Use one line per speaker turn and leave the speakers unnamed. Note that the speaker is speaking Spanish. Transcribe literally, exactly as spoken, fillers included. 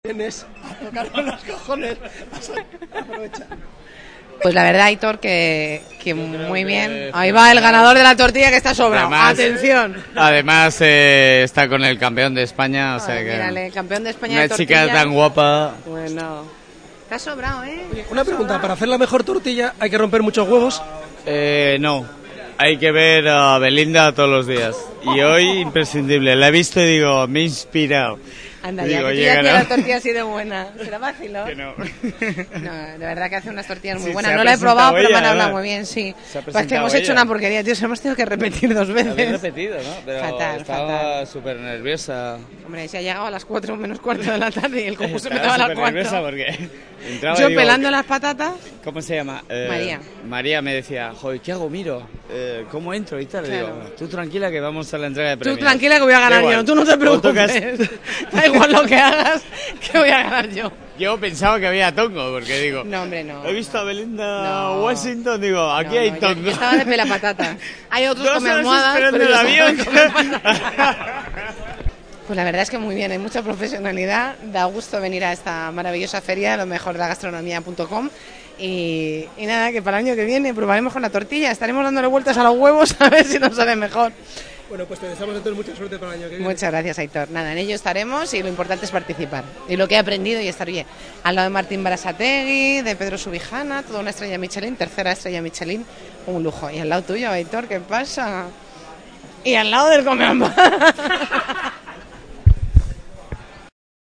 Vienes a tocarme los cojones. Aprovecha.
Pues la verdad, Aitor, que, que muy bien. Ahí va el ganador de la tortilla que está sobrado.
Además,
Atención.
Además eh, está con el campeón de España, o sea
Ay,
que
mírale, campeón de España
una
de tortilla.
chica tan guapa.
Bueno, está sobrado, ¿eh?
Oye, una pregunta, para hacer la mejor tortilla hay que romper muchos huevos.
Eh, no, hay que ver a Belinda todos los días. Y hoy imprescindible, la he visto y digo, me he inspirado.
Anda,
Digo,
ya, que tú
llega,
ya
¿no?
hacías la tortilla así de buena. ¿Será fácil, no?
Que no.
No, de verdad que hace unas tortillas muy
Sí,
buenas.
se ha
No la he
presentado
probado, pero me han
ella,
hablado
¿verdad?
muy bien, sí.
Se ha
Pues que
presentado
hemos hecho
ella.
una porquería, tío. Se hemos tenido que repetir dos
Habéis
veces.
repetido, ¿no? Pero
Fatal,
estaba
fatal.
súper nerviosa.
Hombre, se ha llegado a las cuatro menos cuarto de la tarde y el concurso
Estaba
empezaba a las
súper nerviosa
cuatro.
porque entraba
Yo
y digo,
pelando las patatas.
¿cómo se llama? Eh,
María.
María me decía, joder, ¿qué hago? Miro, eh, ¿cómo entro y tal? Le
Claro.
digo, tú tranquila que vamos a la entrega de
Tú
premios.
tranquila que voy a
Da
ganar
igual,
yo, tú no te
o tocas-
preocupes. Da igual lo que hagas, que voy a ganar yo.
Yo pensaba que había tongo, porque digo,
No, hombre, no.
he visto a Belinda
No.
Washington, digo, aquí
No,
hay
no, yo-
tongo.
yo estaba de pelapatatas. Hay otros
Dos
come
horas
almohadas,
esperando
pero
el
yo
avión.
estaba de come patatas. Pues la verdad es que muy bien, hay mucha profesionalidad, da gusto venir a esta maravillosa feria, lo mejor de la gastronomía punto com y, y nada, que para el año que viene probaremos con la tortilla, estaremos dándole vueltas a los huevos a ver si nos sale mejor.
Bueno, pues te deseamos entonces mucha suerte para el año que viene.
Muchas gracias, Aitor. Nada, en ello estaremos y lo importante es participar. Y lo que he aprendido y estar bien. Al lado de Martín Berasategui, de Pedro Subijana, toda una estrella Michelin, tercera estrella Michelin, un lujo. Y al lado tuyo, Aitor, ¿qué pasa? Y al lado del Come Almohadas.